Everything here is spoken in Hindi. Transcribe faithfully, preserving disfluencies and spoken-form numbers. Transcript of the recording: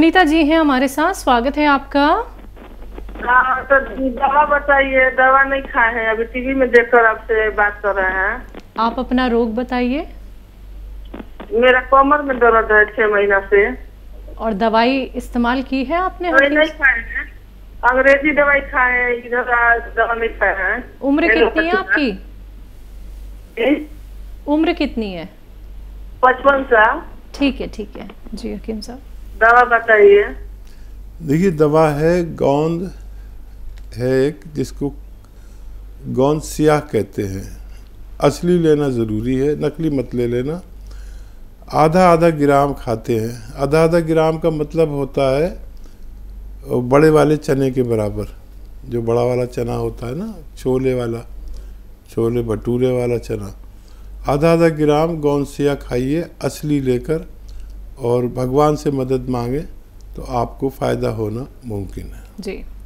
सुनीता जी हैं हमारे साथ, स्वागत है आपका। हाँ, तो दवा बताइए। दवा नहीं खाए हैं, अभी टीवी में देखकर आपसे बात कर रहे हैं। आप अपना रोग बताइए। मेरा कमर में दर्द है छह महीना से। और दवाई इस्तेमाल की है आपने? दवाई नहीं खाए हैं, अंग्रेजी दवाई खाए हैं, इधर दवा नहीं खाए हैं। उम्र कितनी है आपकी? ए? उम्र कितनी है? पचपन साल। ठीक है ठीक है जी हकीम साहब, दवा बताइए। देखिए, दवा है गोंद है एक, जिसको गोंद सियाह कहते हैं। असली लेना ज़रूरी है, नकली मत ले लेना। आधा आधा ग्राम खाते हैं। आधा आधा ग्राम का मतलब होता है बड़े वाले चने के बराबर। जो बड़ा वाला चना होता है ना, छोले वाला, छोले भटूरे वाला चना, आधा आधा ग्राम गोंद सियाह खाइए असली लेकर, और भगवान से मदद मांगे तो आपको फ़ायदा होना मुमकिन है। जी।